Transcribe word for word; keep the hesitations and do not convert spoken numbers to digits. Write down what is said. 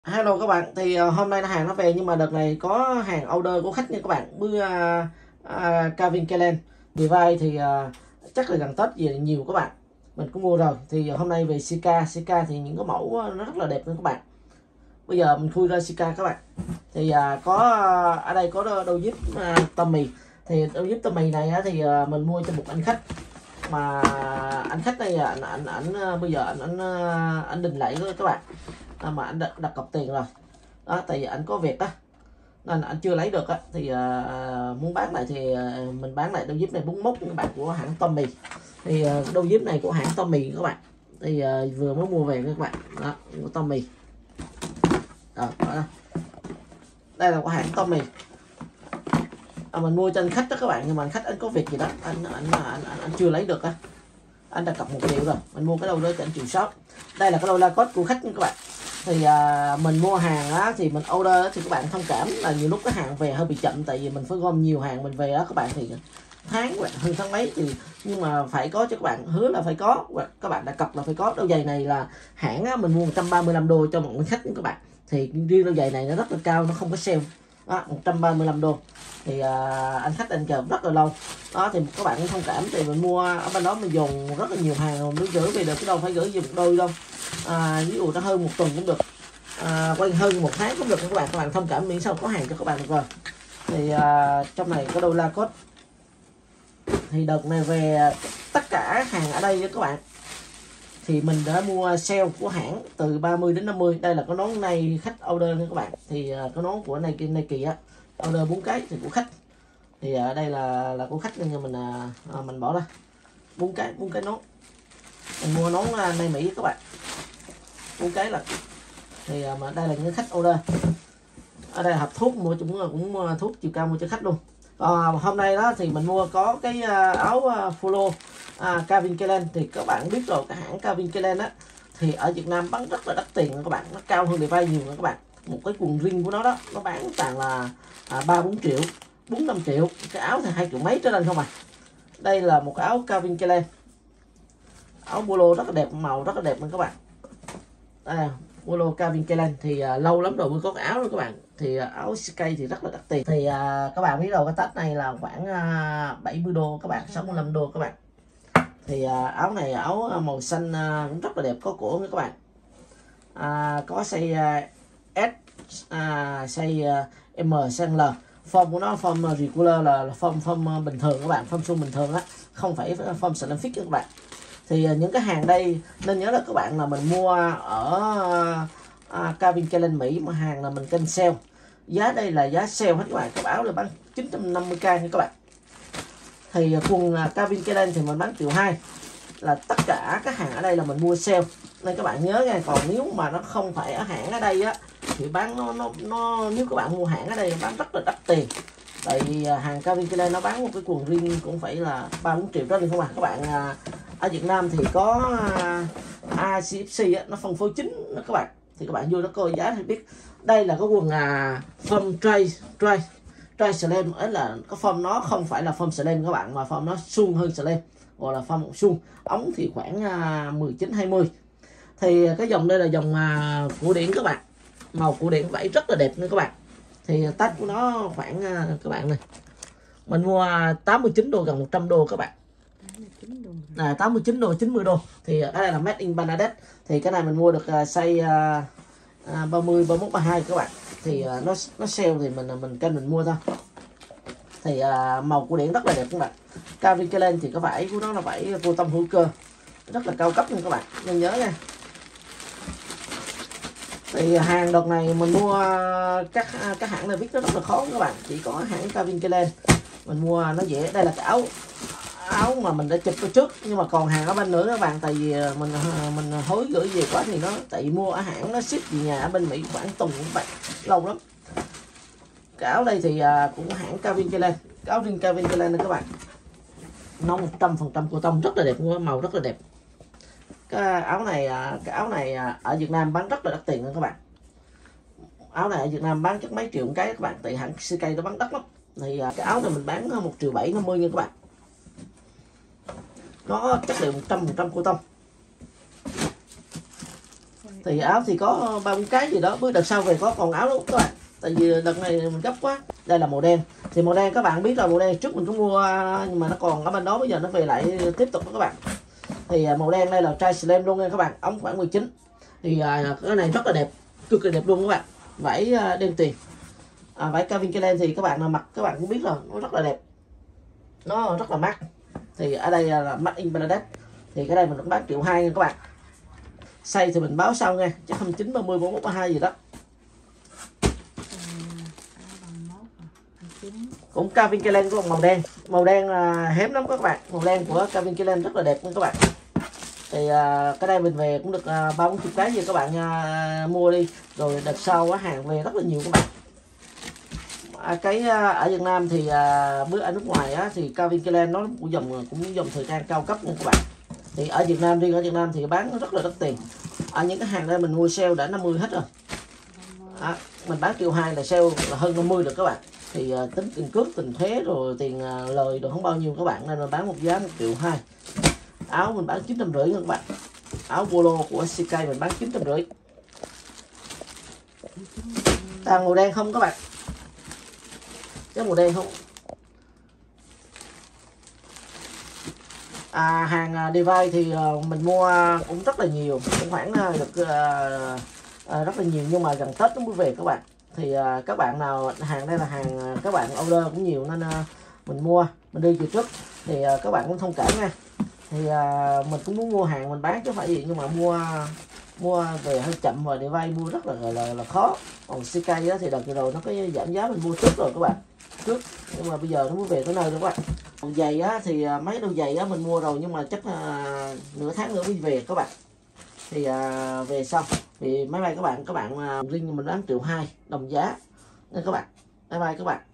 Hello các bạn, thì uh, hôm nay là hàng nó về nhưng mà đợt này có hàng order của khách nha các bạn. Bữa uh, uh, Calvin Klein device thì uh, chắc là gần Tết về nhiều các bạn. Mình cũng mua rồi. Thì uh, hôm nay về Sika, Sika thì những cái mẫu uh, nó rất là đẹp luôn các bạn. Bây giờ mình khui ra Sika các bạn. Thì uh, có uh, ở đây có đôi zip uh, Tommy. Thì đôi zip Tommy này uh, thì uh, mình mua cho một anh khách mà anh khách này anh anh, anh uh, bây giờ anh anh uh, anh đình lại với các bạn. À, mà anh đặt, đặt cọc tiền rồi đó, tại vì anh có việc đó nên anh chưa lấy được á, thì à, muốn bán lại thì à, mình bán lại đôi dép này bốn mươi mốt các bạn, của hãng Tommy. Thì à, đôi dép này của hãng Tommy các bạn, thì à, vừa mới mua về các bạn đó, của Tommy đó, đó. Đây là của hãng Tommy. À, mình mua cho anh khách đó các bạn, nhưng mà anh khách anh có việc gì đó, anh anh anh, anh, anh, anh chưa lấy được á. Anh đặt cọc một triệu rồi, mình mua cái đâu đó cho anh triệu sáu. Đây là cái đôi Lacoste của khách nha các bạn. Thì à, mình mua hàng á, thì mình order á, thì các bạn thông cảm là nhiều lúc cái hàng về hơi bị chậm, tại vì mình phải gom nhiều hàng mình về đó các bạn, thì tháng các bạn, hơn tháng mấy thì, nhưng mà phải có cho các bạn, hứa là phải có, các bạn đặt cọc là phải có. Đôi giày này là hãng á, mình mua một trăm ba mươi lăm đô cho một khách các bạn, thì riêng đôi giày này nó rất là cao, nó không có sale đó, một trăm ba mươi lăm đô. Thì à, anh khách anh chờ rất là lâu đó, thì các bạn cũng thông cảm, thì mình mua ở bên đó mình dùng rất là nhiều hàng rồi mới gửi về được, cái đâu phải gửi về một đôi đâu. À, ví dụ nó hơn một tuần cũng được, à, quay hơn một tháng cũng được các bạn, các bạn thông cảm, miễn sao có hàng cho các bạn được rồi. Thì à, trong này có đôi Lacoste, thì đợt này về tất cả hàng ở đây với các bạn, thì mình đã mua sale của hãng từ ba mươi đến năm mươi. Đây là có nón này khách order nha các bạn, thì uh, có nón của Nike Nike á, order bốn cái thì của khách, thì ở uh, đây là là của khách nên mình uh, mình bỏ ra bốn cái bốn cái nón. Mình mua nón uh, này Mỹ các bạn, bốn cái là, thì uh, mà đây là những khách order. Ở đây hộp thuốc mua cũng cũng uh, thuốc chiều cao mua cho khách luôn. À, hôm nay đó thì mình mua có cái uh, áo uh, polo à, Calvin Klein. Thì các bạn biết rồi, cái hãng Calvin Klein á thì ở Việt Nam bán rất là đắt tiền các bạn, nó cao hơn Levi's nhiều nữa các bạn. Một cái quần riêng của nó đó, nó bán toàn là à, ba bốn triệu, bốn năm triệu, cái áo thì hai triệu mấy trở lên không à. Đây là một cái áo Calvin Klein, áo polo rất là đẹp, màu rất là đẹp nha các bạn. Đây, polo Calvin Klein thì uh, lâu lắm rồi mới có cái áo đó các bạn. Thì uh, áo Sky thì rất là đắt tiền. Thì uh, các bạn biết rồi, cái tách này là khoảng uh, bảy mươi đô các bạn, sáu mươi lăm đô các bạn. Thì uh, áo này áo màu xanh uh, cũng rất là đẹp, có cổ nữa các bạn. Uh, có size uh, S, uh, size uh, M, size L. Form của nó form regular là, là form form bình thường các bạn, form suông bình thường á, không phải form slim fit các bạn. Thì uh, những cái hàng đây nên nhớ là các bạn là mình mua ở uh, Calvin Klein Mỹ, mà hàng là mình kênh sale. Giá đây là giá sale hết các bạn, cái áo là bán chín trăm năm mươi k nha các bạn. Thì quần uh, Calvin Klein thì mình bán triệu hai, là tất cả các hàng ở đây là mình mua sale nên các bạn nhớ nha. Còn nếu mà nó không phải ở hãng ở đây á thì bán nó nó nó nếu các bạn mua hãng ở đây bán rất là đắt tiền, tại vì hàng Calvin Klein nó bán một cái quần riêng cũng phải là ba bốn triệu đó đi không à các bạn. Ở Việt Nam thì có a xê ép xê á, nó phân phối chính đó các bạn, thì các bạn vô nó coi giá thì biết. Đây là cái quần à, form try try try slim, ấy là cái form nó không phải là form slim các bạn, mà form nó suông hơn slim, gọi là form suông. Ống thì khoảng à, mười chín hai mươi. Thì cái dòng đây là dòng à, cổ điển các bạn, màu cổ điển vảy rất là đẹp nữa các bạn. Thì tách của nó khoảng à, các bạn này, mình mua tám mươi chín đô, gần một trăm đô các bạn. À, tám mươi chín đô, chín mươi đô. Thì cái này là made in Bangladesh. Thì cái này mình mua được uh, size uh, uh, ba mươi, ba mươi mốt, ba mươi hai các bạn. Thì uh, nó nó sale thì mình mình kênh mình mua thôi. Thì uh, màu của điển rất là đẹp các bạn. Calvin Klein thì cái vải của nó là vải vô tông hữu cơ, rất là cao cấp nha các bạn, nên nhớ nha. Thì hàng đợt này mình mua các các hãng này viết nó rất là khó các bạn, chỉ có hãng Calvin Klein mình mua nó dễ. Đây là cái áo áo mà mình đã chụp trước, nhưng mà còn hàng ở bên nữa các bạn, tại vì mình mình hối gửi về quá thì nó, tại vì mua ở hãng nó ship về nhà ở bên Mỹ khoảng tuần các bạn, lâu lắm. Cái áo đây thì cũng hãng Calvin Klein, cái áo riêng Calvin Klein này các bạn, nó một trăm phần trăm cotton, rất là đẹp, màu rất là đẹp. Cái áo này cái áo này ở Việt Nam bán rất là đắt tiền nữa các bạn. Áo này ở Việt Nam bán chắc mấy triệu một cái các bạn, tại hãng xê ca nó bán đắt lắm. Thì cái áo này mình bán một triệu bảy năm mươi nha các bạn, nó chất liệu một trăm phần trăm cotton. Thì áo thì có ba bốn cái gì đó, bữa đợt sau về có còn áo luôn các bạn, tại vì đợt này mình gấp quá. Đây là màu đen, thì màu đen các bạn biết rồi, màu đen trước mình có mua nhưng mà nó còn ở bên đó, bây giờ nó về lại tiếp tục đó các bạn. Thì màu đen đây là trai slim luôn nha các bạn, ống khoảng mười chín. Thì à, cái này rất là đẹp, cực kỳ đẹp luôn các bạn, vải à, đen tiền. À, vải Calvin Klein thì các bạn nào mặc các bạn cũng biết rồi, nó rất là đẹp, nó rất là mát. Thì ở đây là made in Bangladesh. Thì cái đây mình cũng bán triệu hai nha các bạn. Size thì mình báo sau nha, chắc hai mươi chín, ba mươi, ba mươi mốt, ba mươi hai gì đó. Cũng Calvin Klein có màu đen, màu đen là hiếm lắm các bạn, màu đen của Calvin Klein rất là đẹp nha các bạn. Thì à, cái đây mình về cũng được ba bốn chục cái gì các bạn à, mua đi, rồi đợt sau á, hàng về rất là nhiều các bạn. À, cái à, ở Việt Nam thì à, bữa ở nước ngoài á, thì Calvin Klein nó cũng dòng cũng dòng thời trang cao cấp nha các bạn. Thì ở Việt Nam, riêng ở Việt Nam thì bán nó rất là đắt tiền. Ở những cái hàng đây mình mua sale đã năm mươi hết rồi. À, mình bán triệu hai là sale là hơn năm mươi được các bạn. Thì uh, tính tiền cước, tiền thuế rồi tiền uh, lời đồ không bao nhiêu các bạn, nên là bán một giá một triệu hai. Áo mình bán chín trăm rưỡi các bạn. Áo polo của xê ca mình bán chín trăm rưỡi. Toàn màu đen không các bạn, cái màu đen không. À, hàng Device thì uh, mình mua cũng rất là nhiều, cũng khoảng uh, được uh, uh, rất là nhiều, nhưng mà gần Tết nó mới về các bạn. Thì uh, các bạn nào hàng đây là hàng uh, các bạn order cũng nhiều nên uh, mình mua mình đi từ trước, thì uh, các bạn cũng thông cảm nha. Thì uh, mình cũng muốn mua hàng mình bán chứ không phải gì, nhưng mà mua mua về hơi chậm, và Device mua rất là là, là khó. Còn xê ca đó thì đợt vừa rồi nó có giảm giá, mình mua trước rồi các bạn, trước, nhưng mà bây giờ nó mới về tới nơi rồi các bạn. Đồ giày á, thì mấy đôi giày á mình mua rồi, nhưng mà chắc là nửa tháng nữa mới về các bạn. Thì à, về sau thì máy bay các bạn các bạn riêng mình bán triệu hai đồng giá nên các bạn, máy bay các bạn.